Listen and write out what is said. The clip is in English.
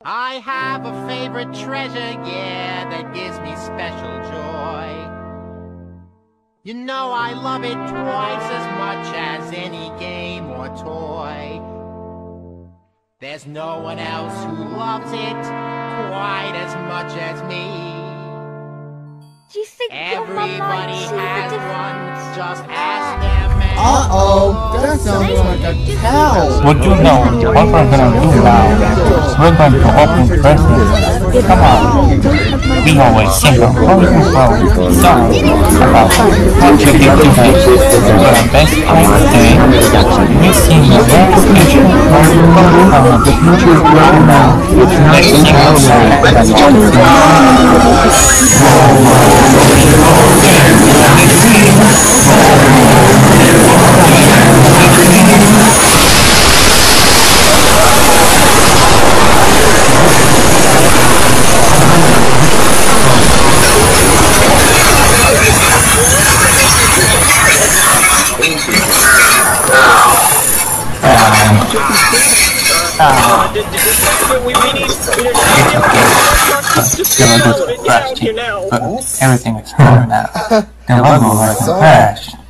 I have a favorite treasure, yeah, that gives me special joy. You know I love it twice as much as any game or toy. There's no one else who loves it quite as much as me. Do you think everybody has one, just ask them. Uh-oh, that sounds like a cow. What you know, what we're gonna do now, we're going to open presents. Come on. We always sing a wonderful song about what you did today. Your best time today. We sing a very special song the future right now. Let's sing outside. Everything is better now. The logo has crashed.